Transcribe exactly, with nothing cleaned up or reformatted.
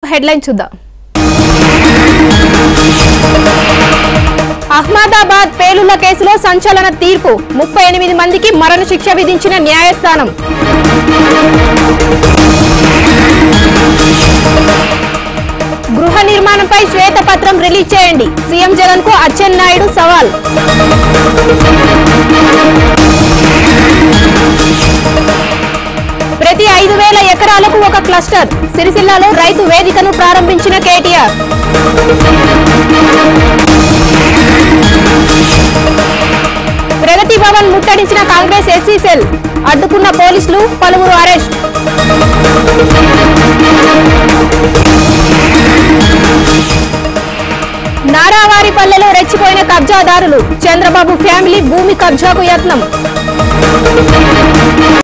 Headline చూద్దాం. అహ్మదాబాద్ పేలుళ్ల కేసులో సంచలన తీర్పు. ముప్పై ఎనిమిది మందికి మరణ శిక్ష విధించిన న్యాయస్థానం. గృహ నిర్మాణంపై శ్వేతపత్రం రిలీజ్ చేయండి. సీఎం జగన్ కు అచ్చెన్నాయుడు సవాల్. ప్రతి ఐదు వేల ఎకరాలకు ఒక క్లస్టర్. సిరిసిల్లాలో రైతు వేదికను ప్రారంభించిన కేటీఆర్. ప్రగతి భవన్ ముట్టడించిన కాంగ్రెస్ ఎస్సీ సెల్. అడ్డుకున్న పోలీసులు, పలువురు అరెస్ట్. నారావారిపల్లెలో రెచ్చిపోయిన కబ్జాదారులు. చంద్రబాబు ఫ్యామిలీ భూమి కబ్జాకు యత్నం.